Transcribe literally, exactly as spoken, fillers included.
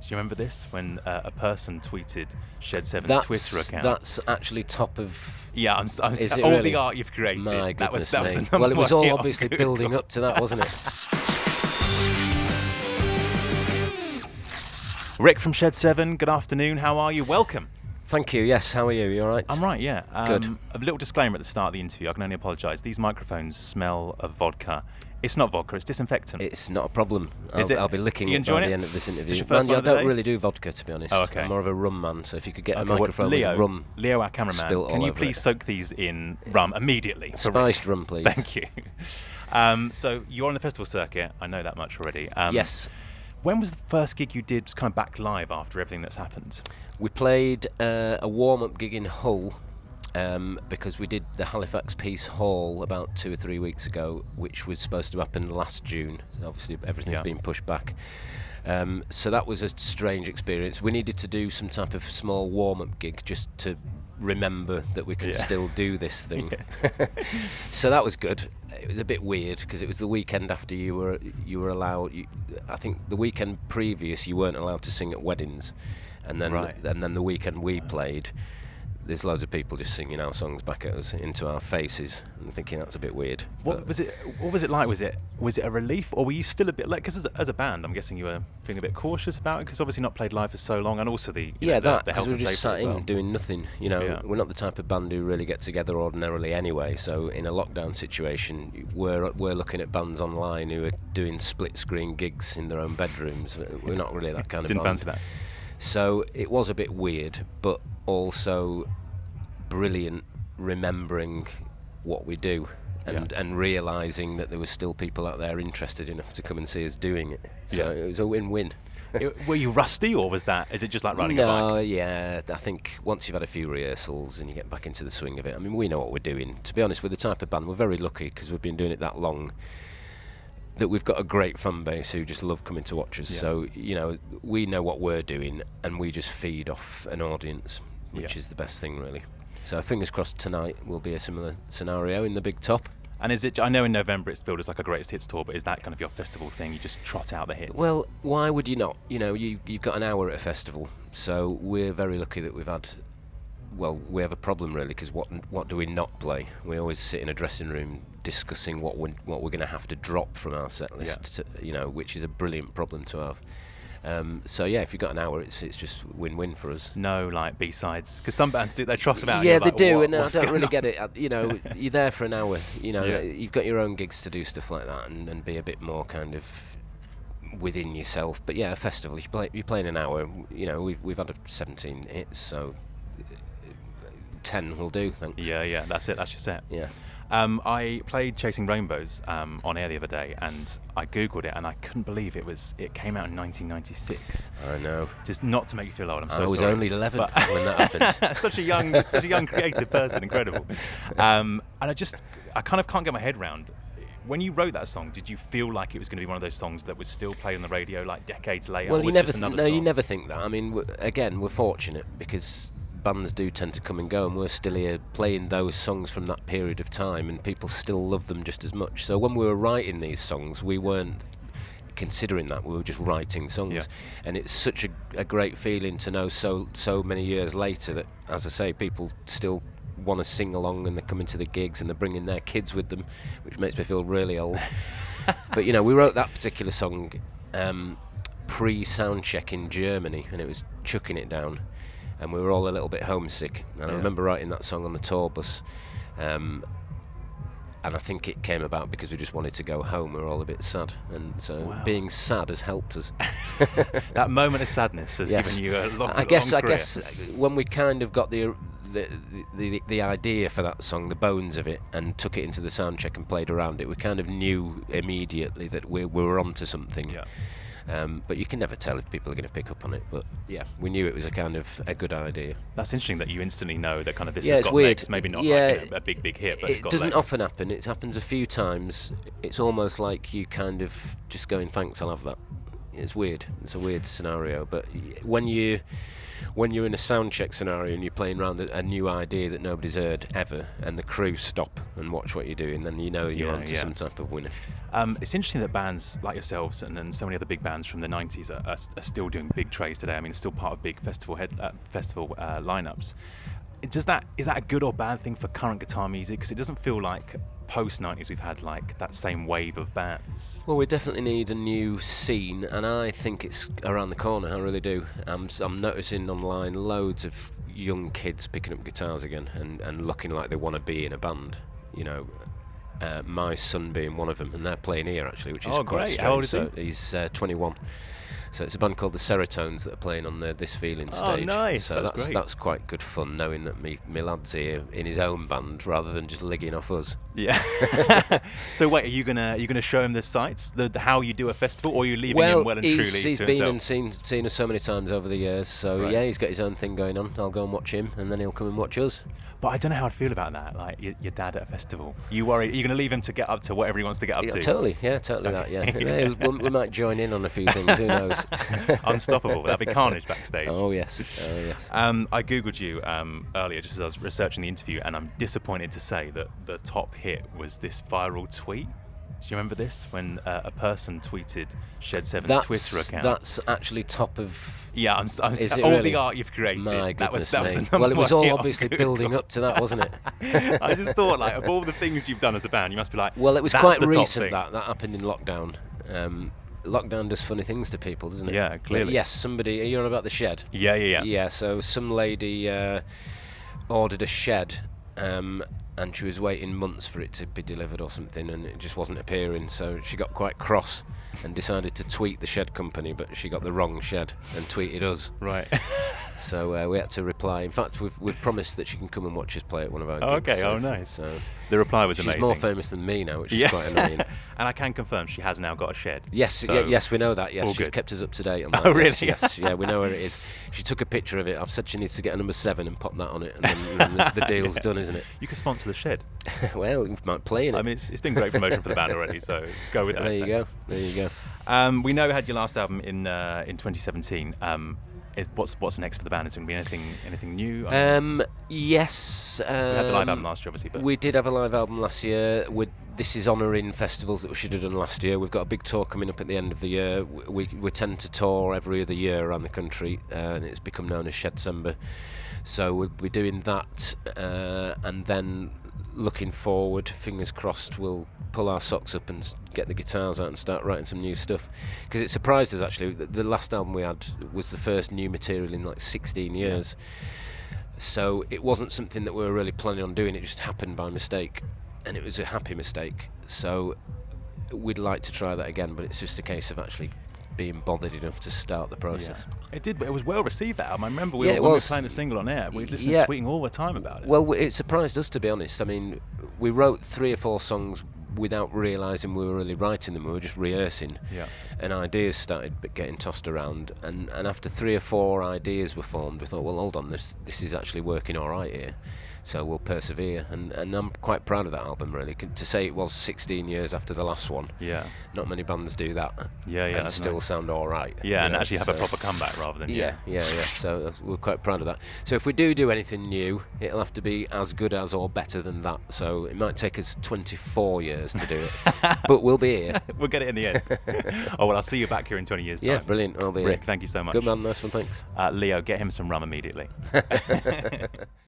you remember this? When uh, a person tweeted Shed Seven's that's, Twitter account. That's actually top of... Yeah, I'm, I'm Is it all really? the art you've created. My that was goodness that was me. the number Well, it was one all hit on obviously Google. building up to that, wasn't it? Rick from Shed Seven, good afternoon. How are you? Welcome. Thank you. Yes, how are you? You all right? I'm right, yeah. Um, Good. A little disclaimer at the start of the interview. I can only apologise. These microphones smell of vodka. It's not vodka, it's disinfectant. It's not a problem. Is I'll, it? I'll be licking You it by enjoying the it? end of this interview. This your first Man, one yeah, of I the don't day? really do vodka, to be honest. Oh, okay. I'm more of a rum man, so if you could get Okay, a well, microphone Leo, with rum Leo, our cameraman, spilt can all you over please it. soak these in rum immediately? for Spiced Rick? rum, please. Thank you. Um, so you're on the festival circuit. I know that much already. Um, Yes. When was the first gig you did kind of back live after everything that's happened? We played uh, a warm-up gig in Hull um, because we did the Halifax Peace Hall about two or three weeks ago, which was supposed to happen last June. So obviously, everything's Yeah. been pushed back. Um, so that was a strange experience. We needed to do some type of small warm-up gig just to remember that we can Yeah. still do this thing. So that was good. It was a bit weird because it was the weekend after you were you were allowed. You, I think the weekend previous you weren't allowed to sing at weddings, and then Right. and then the weekend we played, there's loads of people just singing our songs back at us into our faces, and thinking that's a bit weird. What But was it? What was it like? Was it was it a relief, or were you still a bit like? Because as, a- as a band, I'm guessing you were being a bit cautious about it, because obviously not played live for so long, and also the you yeah, know, the, that the because health we were and just safety sat as in well. doing nothing. You know, Yeah. we're not the type of band who really get together ordinarily anyway. So in a lockdown situation, we're we're looking at bands online who are doing split screen gigs in their own bedrooms. We're not really that kind of Didn't band. fancy that. So it was a bit weird, but also brilliant remembering what we do and, Yeah. and realising that there were still people out there interested enough to come and see us doing it. So Yeah. it was a win-win. It- were you rusty, or was that? Is it just like riding no, a bike? yeah, I think once you've had a few rehearsals and you get back into the swing of it, I mean, we know what we're doing. To be honest, we're the type of band, we're very lucky because we've been doing it that long, that we've got a great fan base who just love coming to watch us. Yeah. So, you know, we know what we're doing and we just feed off an audience, which Yeah. is the best thing, really. So fingers crossed tonight will be a similar scenario in the Big Top. And is it? I know in November it's billed as like a greatest hits tour, but is that kind of your festival thing? You just trot out the hits. Well, why would you not? You know, you, you've got an hour at a festival, so we're very lucky that we've had... Well, we have a problem really, because what what do we not play? We always sit in a dressing room discussing what we're, what we're going to have to drop from our set list, Yeah. to, you know, which is a brilliant problem to have. Um, so yeah, if you've got an hour, it's it's just win-win for us. no, like B sides, because some bands do. They trot about. and Yeah, you're they like, do, what, and I what's don't going really on? get it. Uh, You know, you're there for an hour. You know, Yeah. you've got your own gigs to do stuff like that, and, and be a bit more kind of within yourself. But yeah, a festival, if you play, you're playing an hour. You know, we've we've had a seventeen hits, so ten will do. Thanks. Yeah, yeah, that's it. That's your set. Yeah. Um, I played Chasing Rainbows um, on air the other day, and I googled it, and I couldn't believe it was. It came out in nineteen ninety-six. I know. Just not to make you feel old. I'm so I was sorry. only eleven But- when that happened. such a young, such a young creative person, incredible. Um, and I just, I kind of can't get my head round. When you wrote that song, did you feel like it was going to be one of those songs that would still play on the radio like decades later? Well, or you was it never, just th- another no, you song? never think that. I mean, w- again, we're fortunate because bands do tend to come and go, and we're still here playing those songs from that period of time, and people still love them just as much. So when we were writing these songs, we weren't considering that. We were just writing songs, Yeah. and it's such a, a great feeling to know so so many years later that, as I say, people still want to sing along, and they're coming to the gigs and they're bringing their kids with them, which makes me feel really old. But you know, we wrote that particular song um, pre-sound check in Germany, and it was chucking it down, and we were all a little bit homesick. And Yeah. I remember writing that song on the tour bus, um, and I think it came about because we just wanted to go home. We were all a bit sad, and so Wow. being sad has helped us. That moment of sadness has Yes. given you a long, I guess long I career. guess when we kind of got the the, the the idea for that song, the bones of it, and took it into the sound check and played around it, we kind of knew immediately that we, we were onto something. Yeah. Um, but you can never tell if people are going to pick up on it. But yeah, we knew it was a kind of a good idea. That's interesting that you instantly know that kind of this Yeah, has it's got weird. legs. Maybe not Yeah, like you know, a big, big hit, but it's It got doesn't legs. often happen. It happens a few times. It's almost like you kind of just going, thanks, I'll have that. it's weird. It's a weird scenario. But y- when you when you're in a sound check scenario and you're playing around a, a new idea that nobody's heard ever, and the crew stop and watch what you're doing, then you know you're Yeah, onto yeah. some type of winner. Um, it's interesting that bands like yourselves and, and so many other big bands from the nineties are, are, are still doing big trays today. I mean, it's still part of big festival head, uh, festival uh, lineups. Does that is that a good or bad thing for current guitar music? Because it doesn't feel like post nineties we've had like that same wave of bands. Well, we definitely need a new scene, and I think it's around the corner. I really do. I'm, s- I'm noticing online loads of young kids picking up guitars again and, and looking like they want to be in a band. You know, uh, my son being one of them, and they're playing here actually, which is Oh, quite great. strange. How old is so He's uh, twenty-one. So it's a band called the Serotones that are playing on the This Feeling Oh, stage. nice. So That's that's great. that's quite good fun, knowing that me, me lad's here in his own band rather than just ligging off us. Yeah. So wait, are you gonna are you gonna show him the sites, the, the how you do a festival, or are you leaving well, him well and he's, truly he's to been himself? and seen seen us so many times over the years. So Right. yeah, he's got his own thing going on. I'll go and watch him, and then he'll come and watch us. But I don't know how I'd feel about that. Like your, your dad at a festival. You worry? Are you gonna leave him to get up to whatever he wants to get up Yeah, to? totally, yeah, totally that. Yeah, Okay. Yeah, we, we might join in on a few things. Who knows? Unstoppable. That'd be carnage backstage. Oh yes, oh yes. Um, I googled you um, earlier just as I was researching the interview, and I'm disappointed to say that the top hit was this viral tweet. Do you remember this? When uh, a person tweeted Shed Seven's That's, Twitter account. that's actually top of. Yeah, I'm, s- I'm Is it all really? the art you've created. My that was goodness that was the me. number Well, it was one all hit on obviously Google. building up to that, wasn't it? I just thought, like, of all the things you've done as a band, you must be like, Well, it was that's quite the top recent thing. that that happened in lockdown. Um, lockdown does funny things to people, doesn't it? Yeah, But clearly. yes, somebody. Are you on about the shed? Yeah, yeah, yeah. Yeah, so some lady uh, ordered a shed, um, and she was waiting months for it to be delivered or something, and it just wasn't appearing. So she got quite cross and decided to tweet the shed company, but she got the wrong shed and tweeted us. Right. So uh, we had to reply. In fact, we've we've promised that she can come and watch us play at one of our Oh, gigs. okay, so- oh, nice. So The reply was she's amazing. more famous than me now, which Yeah. is quite annoying. And I can confirm she has now got a shed. Yes, So- yeah, yes, we know that. Yes, all she's good. kept us up to date on Oh, that. really? Yes, yes, yeah, we know where it is. She took a picture of it. I've said she needs to get a number seven and pop that on it, and then, then the, the deal's Yeah. done, isn't it? You can sponsor the shed. Well, we might play in it. I mean, it's, it's been great promotion for the band already, so go with that. there you so. go. There you go. Um, we know you had your last album in uh, in twenty seventeen. Um, is, what's what's next for the band? Is there going to be anything anything new? I mean, Um, yes. Um, we had the live album last year, obviously, but We did have a live album last year. With this is honouring festivals that we should have done last year. We've got a big tour coming up at the end of the year. We we tend to tour every other year around the country, uh, and it's become known as Shedcember. So we'll be doing that, uh, and then looking forward, fingers crossed, we'll pull our socks up and s- get the guitars out and start writing some new stuff. Because it surprised us actually. The, the last album we had was the first new material in like sixteen years. So it wasn't something that we were really planning on doing. It just happened by mistake, and it was a happy mistake. So we'd like to try that again, but it's just a case of actually being bothered enough to start the process. yeah. it did. It was well received, that album. I remember we Yeah, were, it when we were was. playing the single on air. We listened Yeah. to tweeting all the time about it. Well, w- it surprised us, to be honest. I mean, we wrote three or four songs without realising we were really writing them. We were just rehearsing, yeah. and ideas started b- getting tossed around. And, and after three or four ideas were formed, we thought, well, hold on, this this is actually working all right here. So we'll persevere, and, and I'm quite proud of that album, really. C- To say it was sixteen years after the last one, Yeah. not many bands do that, Yeah, yeah. and that's still nice. sound all right. Yeah, you and know, actually have a so- proper comeback rather than Yeah, yeah, yeah. So uh, we're quite proud of that. So if we do do anything new, it'll have to be as good as or better than that. So it might take us twenty-four years to do it, but we'll be here. We'll get it in the end. Oh well, I'll see you back here in twenty years' time. Yeah, brilliant. I'll be Rick, here. thank you so much. Good man, nice one, thanks. Uh, Leo, get him some rum immediately.